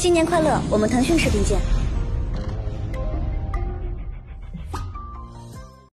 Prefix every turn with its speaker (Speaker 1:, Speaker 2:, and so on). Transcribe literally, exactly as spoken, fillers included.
Speaker 1: 新年快乐！我们腾讯视频见。